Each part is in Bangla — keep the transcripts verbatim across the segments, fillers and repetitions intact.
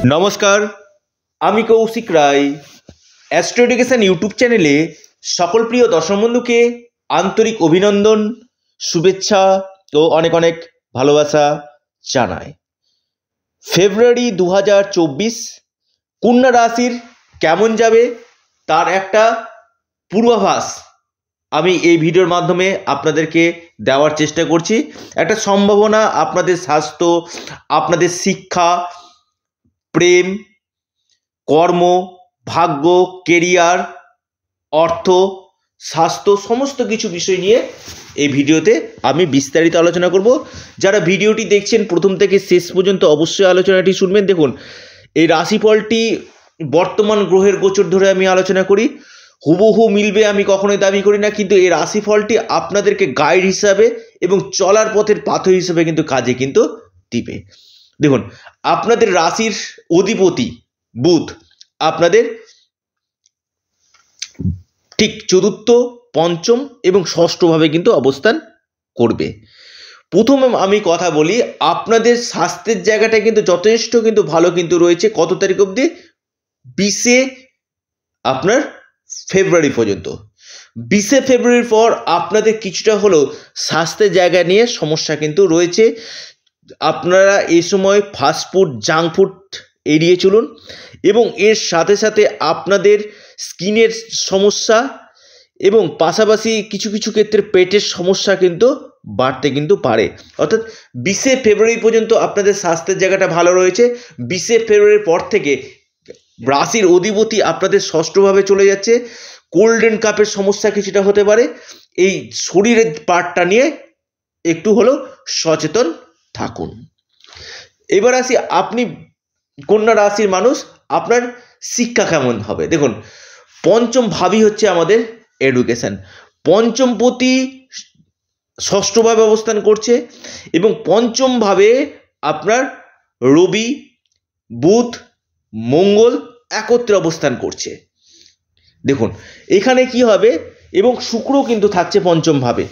নমস্কার, আমি Koushik Roy. Astro education YouTube চ্যানেলে সকল প্রিয় দর্শক বন্ধুকে আন্তরিক অভিনন্দন, শুভেচ্ছা ও অনেক অনেক ভালোবাসা জানাই। ফেব্রুয়ারি দু হাজার চব্বিশ কন্যা রাশির কেমন যাবে তার একটা পূর্বাভাস আমি এই ভিডিওর মাধ্যমে আপনাদেরকে দেওয়ার চেষ্টা করছি। একটা সম্ভাবনা, আপনাদের স্বাস্থ্য, আপনাদের শিক্ষা, প্রেম, কর্ম, ভাগ্য, কেরিয়ার, অর্থ, স্বাস্থ্য সমস্ত কিছু বিষয় নিয়ে এই ভিডিওতে আমি বিস্তারিত আলোচনা করব। যারা ভিডিওটি দেখছেন প্রথম থেকে শেষ পর্যন্ত অবশ্যই আলোচনাটি শুনবেন। দেখুন, এই রাশিফলটি বর্তমান গ্রহের গোচর ধরে আমি আলোচনা করি। হুবহু মিলবে আমি কখনোই দাবি করি না, কিন্তু এই রাশিফলটি আপনাদেরকে গাইড হিসাবে এবং চলার পথের পাথর হিসেবে কিন্তু কাজে কিন্তু দিবে। দেখুন, আপনাদের রাশির অধিপতি বুধ আপনাদের ঠিক চতুর্থ, পঞ্চম এবং ষষ্ঠভাবে কিন্তু অবস্থান করবে। প্রথমে আমি কথা বলি, আপনাদের স্বাস্থ্যের জায়গাটা কিন্তু যথেষ্ট কিন্তু ভালো কিন্তু রয়েছে। কত তারিখ অবধি? বিশে আপনার ফেব্রুয়ারি পর্যন্ত। বিশে ফেব্রুয়ারির পর আপনাদের কিছুটা হলেও স্বাস্থ্যের জায়গা নিয়ে সমস্যা কিন্তু রয়েছে। আপনারা এই সময় ফাস্টফুড, জাঙ্ক ফুড এড়িয়ে চলুন এবং এর সাথে সাথে আপনাদের স্কিনের সমস্যা এবং পাশাপাশি কিছু কিছু ক্ষেত্রে পেটের সমস্যা কিন্তু বাড়তে কিন্তু পারে। অর্থাৎ বিশে ফেব্রুয়ারি পর্যন্ত আপনাদের স্বাস্থ্যের জায়গাটা ভালো রয়েছে। বিশে ফেব্রুয়ারির পর থেকে রাশির অধিপতি আপনাদের ষষ্ঠভাবে চলে যাচ্ছে। গোল্ডেন কাপের সমস্যা কিছুটা হতে পারে। এই শরীরের পার্টটা নিয়ে একটু হলেও সচেতন থাকুন। এবার আসি, আপনি কন্যা রাশির মানুষ, আপনার শিক্ষা কেমন হবে? দেখুন, পঞ্চম ভাবই হচ্ছে আমাদের এডুকেশন। পঞ্চম পতি ষষ্ঠভাবে অবস্থান করছে এবং পঞ্চম ভাবে আপনার রবি, বুধ, মঙ্গল একত্রে অবস্থান করছে। দেখুন এখানে কি হবে, এবং শুক্র কিন্তু থাকছে পঞ্চম ভাবে।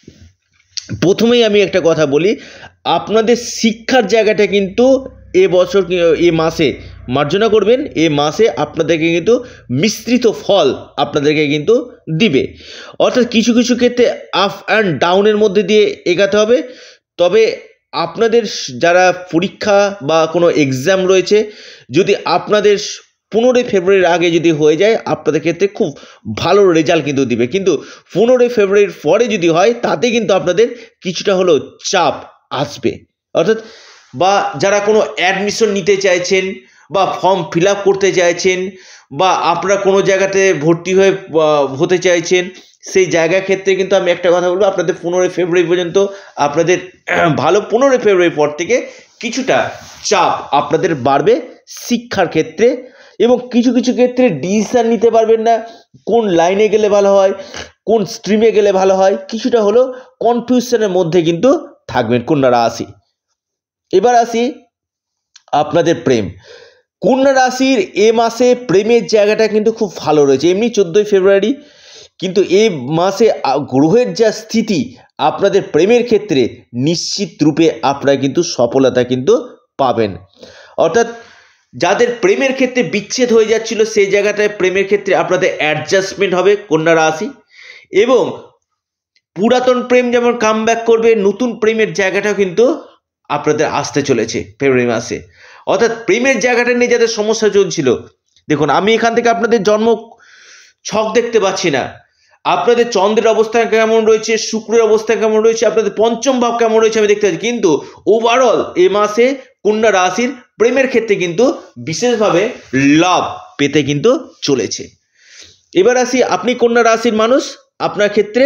প্রথমেই আমি একটা কথা বলি, আপনাদের শিক্ষার জায়গাটা কিন্তু এ বছর এ মাসে মার্জনা করবেন। এ মাসে আপনাদেরকে কিন্তু মিশ্রিত ফল আপনাদেরকে কিন্তু দিবে। অর্থাৎ কিছু কিছু ক্ষেত্রে আপ অ্যান্ড ডাউনের মধ্যে দিয়ে এগাতে হবে। তবে আপনাদের যারা পরীক্ষা বা কোনো এক্সাম রয়েছে, যদি আপনাদের পনেরোই ফেব্রুয়ারির আগে যদি হয়ে যায়, আপনাদের ক্ষেত্রে খুব ভালো রেজাল্ট কিন্তু দিবে। কিন্তু পনেরোই ফেব্রুয়ারির পরে যদি হয়, তাতে কিন্তু আপনাদের কিছুটা হলেও চাপ আসবে। অর্থাৎ বা যারা কোনো অ্যাডমিশন নিতে চাইছেন বা ফর্ম ফিল আপ করতে চাইছেন বা আপনারা কোনো জায়গাতে ভর্তি হয়ে হতে চাইছেন, সেই জায়গার ক্ষেত্রে কিন্তু আমি একটা কথা বলবো, আপনাদের পনেরোই ফেব্রুয়ারি পর্যন্ত আপনাদের ভালো। পনেরোই ফেব্রুয়ারির পর থেকে কিছুটা চাপ আপনাদের বাড়বে শিক্ষার ক্ষেত্রে, এবং কিছু কিছু ক্ষেত্রে ডিসিশান নিতে পারবেন না, কোন লাইনে গেলে ভালো হয়, কোন স্ট্রিমে গেলে ভালো হয়, কিছুটা হলেও কনফিউশনের মধ্যে কিন্তু থাকবেন কন্যা রাশি। এবার আসি আপনাদের প্রেম। কন্যা রাশির এ মাসে প্রেমের জায়গাটা কিন্তু খুব ভালো রয়েছে। এমনি চোদ্দোই ফেব্রুয়ারি, কিন্তু এই মাসে গ্রহের যা স্থিতি, আপনাদের প্রেমের ক্ষেত্রে নিশ্চিত রূপে আপনারা কিন্তু সফলতা কিন্তু পাবেন। অর্থাৎ যাদের প্রেমের ক্ষেত্রে বিচ্ছেদ হয়ে যাচ্ছিল, সেই জায়গাটায় প্রেমের ক্ষেত্রে আপনাদের অ্যাডজাস্টমেন্ট হবে কন্যা রাশি, এবং পুরাতন প্রেম যেমন কাম ব্যাক করবে, নতুন প্রেমের জায়গাটাও কিন্তু আপনাদের আসতে চলেছে ফেব্রুয়ারি মাসে। অর্থাৎ প্রেমের জায়গাটা নিয়ে যাদের সমস্যা চলছিল, দেখুন আমি এখান থেকে আপনাদের জন্ম ছক দেখতে পাচ্ছি না, আপনাদের চন্দ্রের অবস্থা কেমন রয়েছে, শুক্রের অবস্থা কেমন রয়েছে, আপনাদের পঞ্চম ভাব কেমন রয়েছে আমি দেখতে পাচ্ছি। কিন্তু ওভারঅল এ মাসে কন্যা রাশির প্রেমের ক্ষেত্রে কিন্তু বিশেষভাবে লাভ পেতে কিন্তু চলেছে। এবার আসি, আপনি কন্যা রাশির মানুষ, আপনার ক্ষেত্রে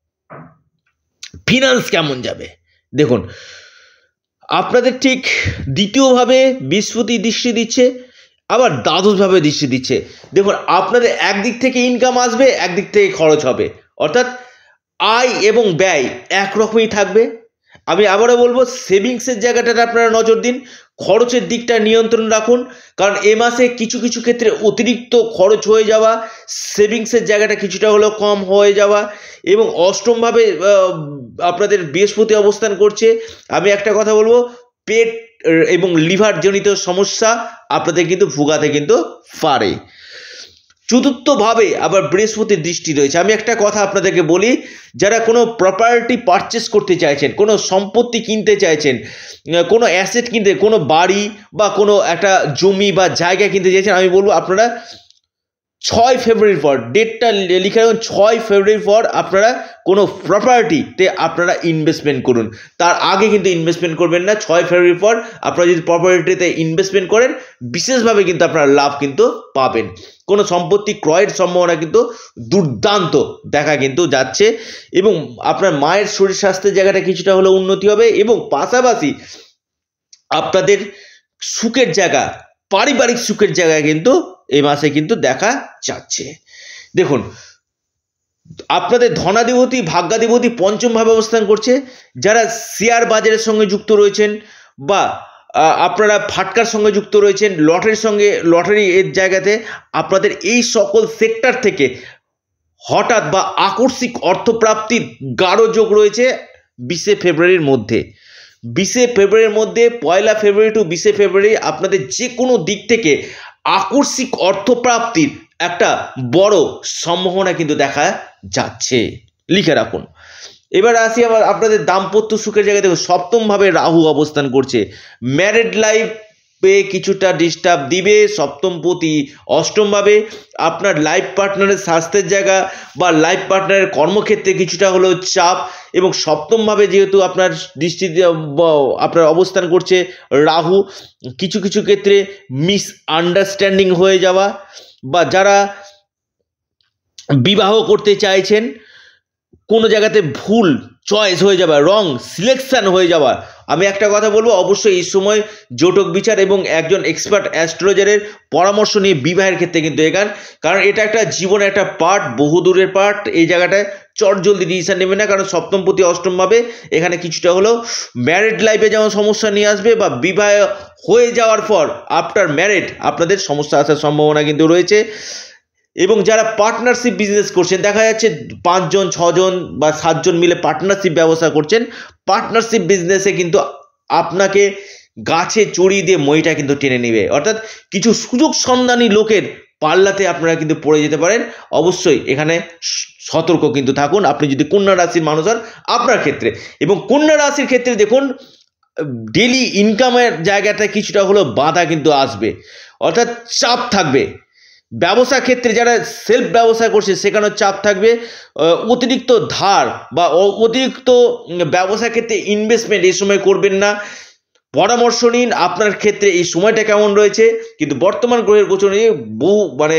ফিনান্স কেমন যাবে? দেখুন, আপনাদের ঠিক দ্বিতীয়ভাবে বৃহস্পতি দৃষ্টি দিচ্ছে, আবার দ্বাদশভাবে দৃষ্টি দিচ্ছে। দেখুন, আপনাদের একদিক থেকে ইনকাম আসবে, একদিক থেকে খরচ হবে। অর্থাৎ আয় এবং ব্যয় একরকমই থাকবে। আমি আবারও বলবো, সেভিংসের জায়গাটাতে আপনারা নজর দিন, খরচের দিকটা নিয়ন্ত্রণ রাখুন, কারণ এ মাসে কিছু কিছু ক্ষেত্রে অতিরিক্ত খরচ হয়ে যাওয়া, সেভিংসের জায়গাটা কিছুটা হলেও কম হয়ে যাওয়া, এবং অষ্টমভাবে আপনাদের বৃহস্পতি অবস্থান করছে। আমি একটা কথা বলবো, পেট এবং লিভারজনিত সমস্যা আপনাদের কিন্তু ভোগাতে কিন্তু পারে। চতুর্থভাবে আবার বৃহস্পতির দৃষ্টি রয়েছে। আমি একটা কথা আপনাদেরকে বলি, যারা কোনো প্রপার্টি পারচেস করতে চাইছেন, কোনো সম্পত্তি কিনতে চাইছেন, কোনো অ্যাসেট কিনতে, কোনো বাড়ি বা কোনো একটা জমি বা জায়গা কিনতে চাইছেন, আমি বলবো আপনারা ছয় ফেব্রুয়ারির পর, ডেটটা লিখে রাখুন, ছয় ফেব্রুয়ারির পর আপনারা কোনো প্রপার্টিতে আপনারা ইনভেস্টমেন্ট করুন। তার আগে কিন্তু ইনভেস্টমেন্ট করবেন না। ছয় ফেব্রুয়ারির পর আপনারা যদি প্রপার্টিতে ইনভেস্টমেন্ট করেন, বিশেষভাবে কিন্তু আপনারা লাভ কিন্তু পাবেন। কোনো সম্পত্তি ক্রয়ের সম্ভাবনা কিন্তু দুর্দান্ত দেখা কিন্তু যাচ্ছে, এবং আপনার মায়ের শরীর স্বাস্থ্যের জায়গাটা কিছুটা হলেও উন্নতি হবে, এবং পাশাপাশি আপনাদের সুখের জায়গা, পারিবারিক সুখের জায়গা কিন্তু এই মাসে কিন্তু দেখা যাচ্ছে। দেখুন, আপনাদের ধনাধিপতি ভাগ্যাধিপতি পঞ্চমভাবে অবস্থান করছে। যারা শেয়ার বাজারের সঙ্গে যুক্ত রয়েছেন বা আপনারা ফাটকার সঙ্গে যুক্ত রয়েছেন, লটারির সঙ্গে, লটারি এর জায়গাতে আপনাদের এই সকল সেক্টর থেকে হঠাৎ বা আকস্মিক অর্থপ্রাপ্তির গাঢ় যোগ রয়েছে বিশে ফেব্রুয়ারির মধ্যে। বিশে ফেব্রুয়ারির মধ্যে, পয়লা ফেব্রুয়ারি টু বিশে ফেব্রুয়ারি আপনাদের যে কোনো দিক থেকে আকস্মিক অর্থপ্রাপ্তির একটা বড় সম্ভাবনা কিন্তু দেখা যাচ্ছে, লিখে রাখুন। এবার আসি আবার আপনাদের দাম্পত্য সুখের জায়গায়। দেখো, সপ্তমভাবে রাহু অবস্থান করছে। ম্যারিড লাইফে কিছুটা ডিস্টার্ব দিবে। সপ্তমপতি অষ্টমভাবে আপনার লাইফ পার্টনারের স্বাস্থ্যের জায়গা বা লাইফ পার্টনারের কর্মক্ষেত্রে কিছুটা হলেও চাপ, এবং সপ্তমভাবে যেহেতু আপনার দৃষ্টি আপনার অবস্থান করছে রাহু, কিছু কিছু ক্ষেত্রে মিস আন্ডারস্ট্যান্ডিং হয়ে যাওয়া, বা যারা বিবাহ করতে চাইছেন কোনো জায়গাতে ভুল চয়েস হয়ে যাবে, রং সিলেকশন হয়ে যাওয়া। আমি একটা কথা বলবো, অবশ্যই এই সময় জোটক বিচার এবং একজন এক্সপার্ট অ্যাস্ট্রোলজারের পরামর্শ নিয়ে বিবাহের ক্ষেত্রে কিন্তু এগান, কারণ এটা একটা জীবনের একটা পার্ট, বহুদূরের পার্ট। এই জায়গাটায় চট জলদি ডিসিশন নেবে না, কারণ সপ্তমপতি অষ্টমভাবে এখানে কিছুটা হলেও ম্যারিড লাইফে যেমন সমস্যা নিয়ে আসবে, বা বিবাহ হয়ে যাওয়ার পর আফটার ম্যারিড আপনাদের সমস্যা আসার সম্ভাবনা কিন্তু রয়েছে। এবং যারা পার্টনারশিপ বিজনেস করছেন, দেখা যাচ্ছে পাঁচজন ছজন বা সাতজন মিলে পার্টনারশিপ ব্যবসা করছেন, পার্টনারশিপ বিজনেসে কিন্তু আপনাকে গাছে চড়িয়ে দিয়ে মইটা কিন্তু টেনে নেবে, অর্থাৎ কিছু সুযোগ সন্ধানী লোকের পাল্লাতে আপনারা কিন্তু পড়ে যেতে পারেন। অবশ্যই এখানে সতর্ক কিন্তু থাকুন আপনি যদি কন্যা রাশির মানুষ হন আপনার ক্ষেত্রে। এবং কন্যা রাশির ক্ষেত্রে দেখুন, ডেলি ইনকামের জায়গাটা কিছুটা হলেও বাধা কিন্তু আসবে, অর্থাৎ চাপ থাকবে। ব্যবসা ক্ষেত্রে যারা সেলফ ব্যবসা করছে সেখানেও চাপ থাকবে। অতিরিক্ত ধার বা অতিরিক্ত ব্যবসা ক্ষেত্রে ইনভেস্টমেন্ট এই সময় করবেন না। পরামর্শ নিন আপনার ক্ষেত্রে এই সময়টা কেমন রয়েছে। কিন্তু বর্তমান গ্রহের গোচরে বহু মানে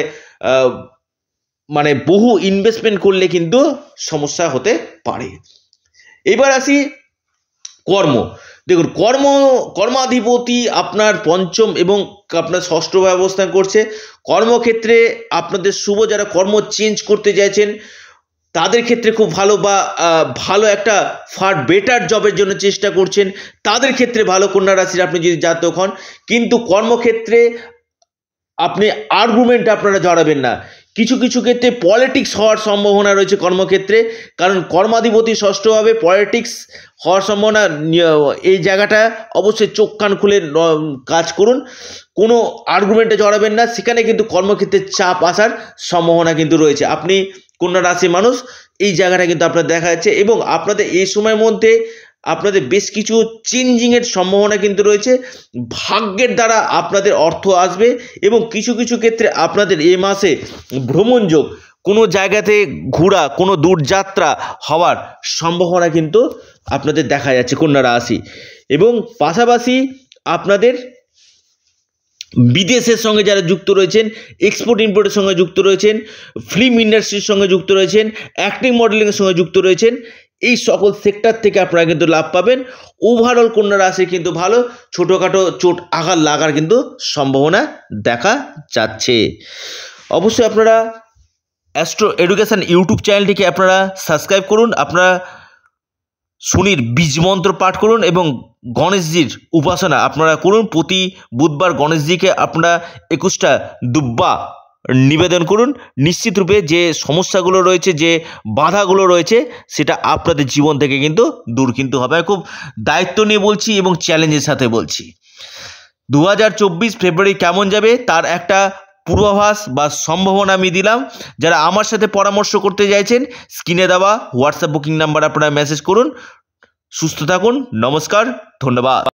মানে বহু ইনভেস্টমেন্ট করলে কিন্তু সমস্যা হতে পারে। এবার আসি কর্ম। দেখুন, কর্ম কর্মাধিপতি আপনার পঞ্চম এবং আপনার ষষ্ঠভাবে অবস্থান করছে। কর্মক্ষেত্রে আপনাদের শুভ, যারা কর্ম চেঞ্জ করতে চাইছেন তাদের ক্ষেত্রে খুব ভালো, বা ভালো একটা ফার বেটার জবের জন্য চেষ্টা করছেন তাদের ক্ষেত্রে ভালো কন্যা রাশির আপনি যদি জাতক হন। কিন্তু কর্মক্ষেত্রে আপনি আর্গুমেন্ট আপনারা জড়াবেন না। কিছু কিছু ক্ষেত্রে পলিটিক্স হওয়ার সম্ভাবনা রয়েছে কর্মক্ষেত্রে, কারণ কর্মাধিপতি ষষ্ঠভাবে পলিটিক্স হওয়ার সম্ভাবনা। এই জায়গাটা অবশ্যই চোখ কান খুলে কাজ করুন, কোনো আর্গুমেন্টে জড়াবেন না, সেখানে কিন্তু কর্মক্ষেত্রে চাপ আসার সম্ভাবনা কিন্তু রয়েছে। আপনি কন্যা রাশির মানুষ, এই জায়গাটা কিন্তু আপনার দেখা যাচ্ছে, এবং আপনাদের এই সময়ের মধ্যে আপনাদের বেশ কিছু চেঞ্জিংয়ের সম্ভাবনা কিন্তু রয়েছে। ভাগ্যের দ্বারা আপনাদের অর্থ আসবে, এবং কিছু কিছু ক্ষেত্রে আপনাদের এই মাসে ভ্রমণ যোগ, কোনো জায়গাতে ঘোরা, কোনো দূরযাত্রা হওয়ার সম্ভাবনা কিন্তু আপনাদের দেখা যাচ্ছে কন্যা রাশি। এবং পাশাপাশি আপনাদের বিদেশের সঙ্গে যারা যুক্ত রয়েছেন, এক্সপোর্ট ইম্পোর্টের সঙ্গে যুক্ত রয়েছেন, ফিল্ম ইন্ডাস্ট্রির সঙ্গে যুক্ত রয়েছেন, অ্যাক্টিং মডেলিংয়ের সঙ্গে যুক্ত রয়েছেন, এই সকল সেক্টর থেকে আপনারা কিন্তু লাভ পাবেন। ওভারঅল কন্যা রাশি কিন্তু ভালো, ছোটোখাটো চোট আঘাত লাগার কিন্তু সম্ভাবনা দেখা যাচ্ছে। অবশ্যই আপনারা অ্যাস্ট্রো এডুকেশন ইউটিউব চ্যানেলটিকে আপনারা সাবস্ক্রাইব করুন, আপনারা শনির বীজ মন্ত্র পাঠ করুন, এবং গণেশজির উপাসনা আপনারা করুন। প্রতি বুধবার গণেশজিকে আপনারা একুশটা দুব্বা নিবেদন করুন। নিশ্চিত রূপে যে সমস্যাগুলো রয়েছে, যে বাধাগুলো রয়েছে, সেটা আপনাদের জীবন থেকে কিন্তু দূর কিন্তু হবে। খুব দায়িত্ব নিয়ে বলছি এবং চ্যালেঞ্জের সাথে বলছি। দু হাজার চব্বিশ ফেব্রুয়ারি কেমন যাবে তার একটা পূর্বাভাস বা সম্ভাবনা আমি দিলাম। যারা আমার সাথে পরামর্শ করতে চাইছেন স্ক্রিনে দেওয়া হোয়াটসঅ্যাপ বুকিং নাম্বার আপনারা মেসেজ করুন। সুস্থ থাকুন, নমস্কার, ধন্যবাদ।